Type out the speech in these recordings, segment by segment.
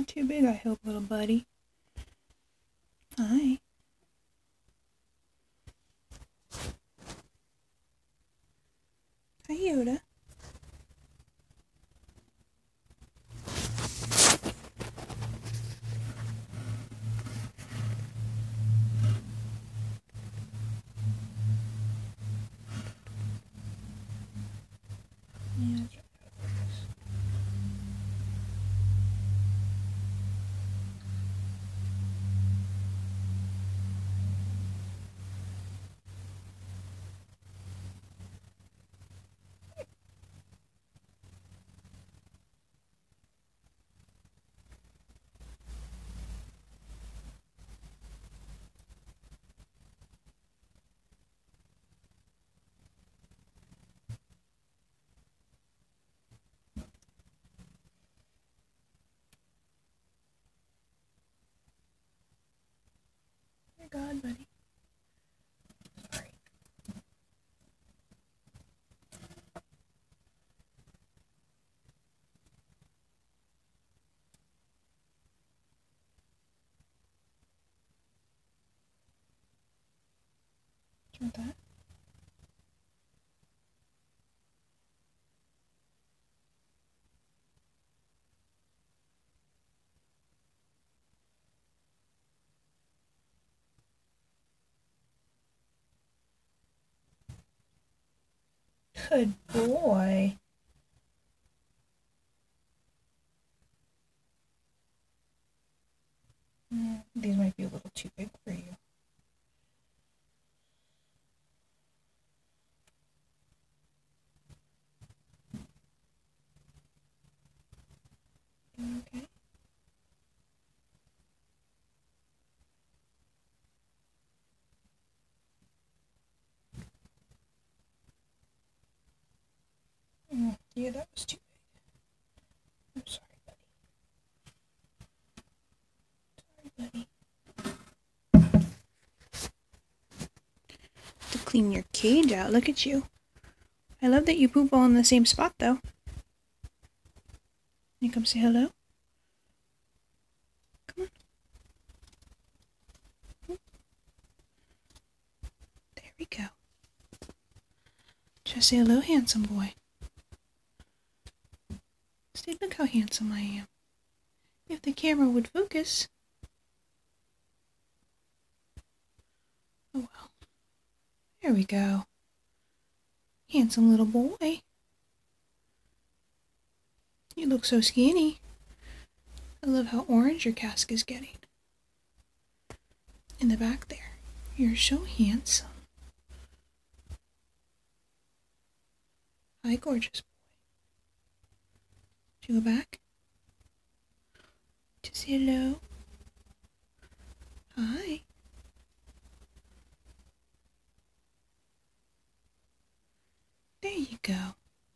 Not too big, I hope, little buddy. Hi. Hi, Yoda. Yeah, Dear God, buddy. Sorry. Do you want that? Good boy. These might be a little too big for you. Okay. Yeah, that was too big. I'm sorry, buddy. Sorry, buddy. To clean your cage out. Look at you. I love that you poop all in the same spot, though. You come say hello? Come on. There we go. Just say hello, handsome boy. Say, look how handsome I am. If the camera would focus. Oh well. There we go. Handsome little boy. You look so skinny. I love how orange your cask is getting. In the back there. You're so handsome. Hi, gorgeous boy. Do you go back? Just say hello. Hi. There you go.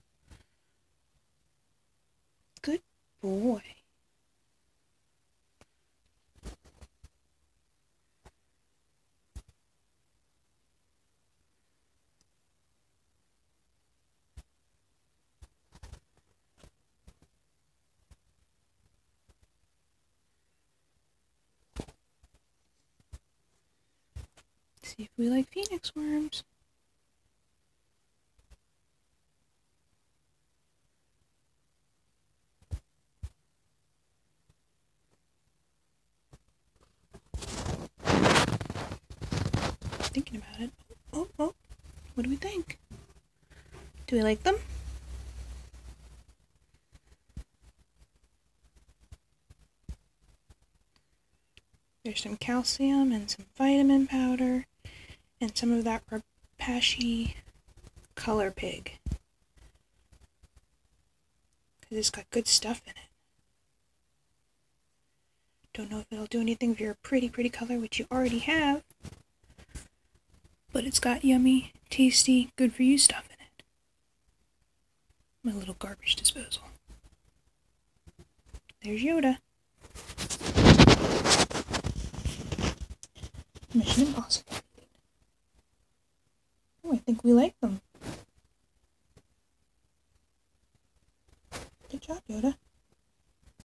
Good boy. See if we like phoenix worms. Thinking about it. Oh, what do we think? Do we like them? There's some calcium and some vitamin powder and some of that Repashy Color Pig. Because it's got good stuff in it. Don't know if it'll do anything for your pretty color, which you already have. But it's got yummy, tasty, good for you stuff in it. My little garbage disposal. There's Yoda. Mission Impossible. Oh, I think we like them. Good job, Yoda.